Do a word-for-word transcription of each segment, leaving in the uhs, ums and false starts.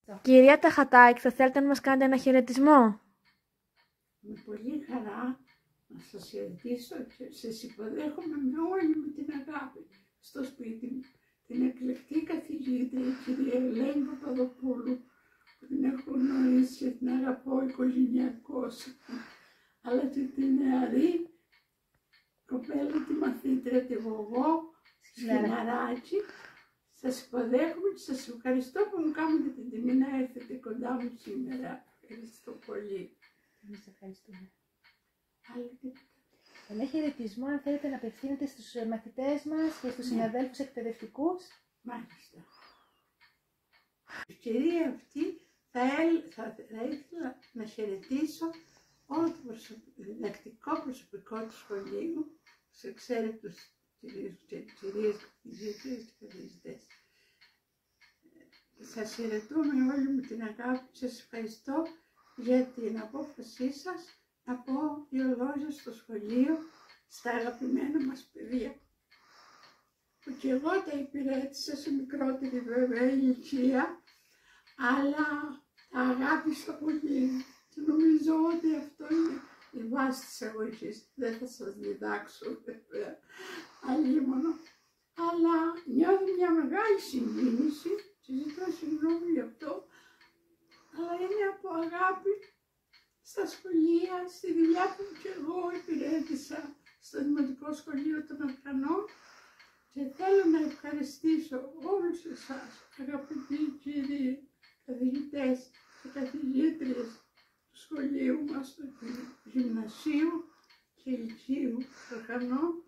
Κυρία Ταχατάκη, θα θέλετε να μας κάνετε ένα χαιρετισμό? Με πολύ χαρά να σας χαιρετήσω και σας υποδέχομαι με όλη μου την αγάπη στο σπίτι μου. Την εκλεκτή καθηγήτρια, η κυρία Ελένη Παπαδοπούλου, που την έχω γνωρίσει και την αγαπώ οικογενειακώς, αλλά και την νεαρή κοπέλα, τη μαθήτρια, τη Γογό, Σφιναράκη. Σας υποδέχομαι και σας ευχαριστώ που μου κάνετε την τιμή να έρθετε κοντά μου σήμερα. Ευχαριστώ πολύ. Εμείς ευχαριστούμε. Άλλη τίποτα. Ένα χαιρετισμό, αν θέλετε, να απευθύνετε στους μαθητές μας και στους ναι. συναδέλφους εκπαιδευτικούς. Μάλιστα. Η ευκαιρία αυτή θα, έλ, θα, θα ήθελα να χαιρετήσω όλο το προσωπικό, διδακτικό προσωπικό του σχολείου, τους εξαίρετους κυρίες και κυρίες καθηγήτριες και καθηγητές. Σας χαιρετούμε όλη μου την αγάπη και σας ευχαριστώ για την απόφασή σας να πω δύο λόγια στο σχολείο, στα αγαπημένα μας παιδιά, που και εγώ τα υπηρέτησα σε μικρότερη βέβαια ηλικία, αλλά τα αγάπησα πολύ και νομίζω ότι αυτό είναι η βάση της αγωγής. Δεν θα σας διδάξω βέβαια αλίμονο, αλλά νιώθω μια μεγάλη συγκίνηση και ζητώ συγγνώμη γι' αυτό, αλλά είναι από αγάπη στα σχολεία, στη δουλειά που και εγώ υπηρέτησα στο Δημοτικό Σχολείο των Αφρανών, και θέλω να ευχαριστήσω όλους εσάς, αγαπητοί κύριοι καθηγητές και καθηγήτριες του σχολείου μας, του Γυμνασίου και Λυκείου των Αφρανών,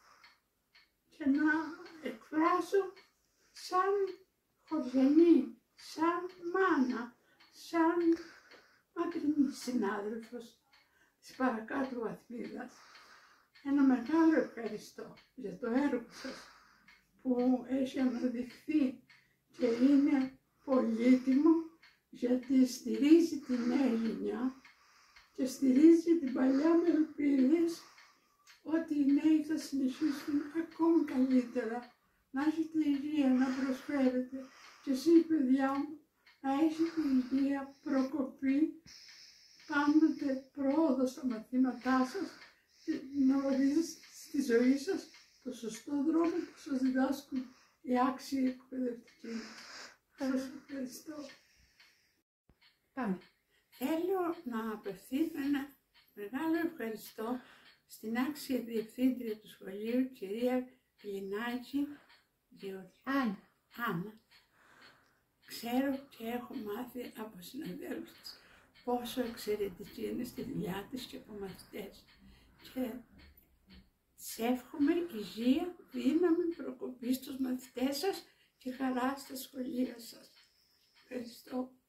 και να εκφράσω σαν χωριανή, σαν μάνα, σαν μακρινή συνάδελφος της παρακάτω βαθμίδας, ένα μεγάλο ευχαριστώ για το έργο σας που έχει αναδειχθεί και είναι πολύτιμο, γιατί στηρίζει τη νέα γενιά και στηρίζει την παλιά με ελπίδες ότι οι νέοι θα συνεχίσουν ακόμη καλύτερα, να έχετε υγεία να προσφέρετε και εσείς παιδιά μου να έχετε υγεία, προκοπή, πάντοτε πρόοδο στα μαθήματά σας και να ορίζετε στη ζωή σας το σωστό δρόμο που σας διδάσκουν οι άξιοι εκπαιδευτικοί. Σας ευχαριστώ. Πάμε. Θέλω να απευθύνω ένα μεγάλο ευχαριστώ στην άξια διευθύντρια του σχολείου, κυρία Κλινάκη Άννα. Άννα. Ξέρω και έχω μάθει από συναδέλφους της πόσο εξαιρετική είναι στη δουλειά της και από μαθητές. Και σε εύχομαι υγεία, δύναμη, προκοπή στους μαθητές σας και χαρά στα σχολεία σας. Ευχαριστώ.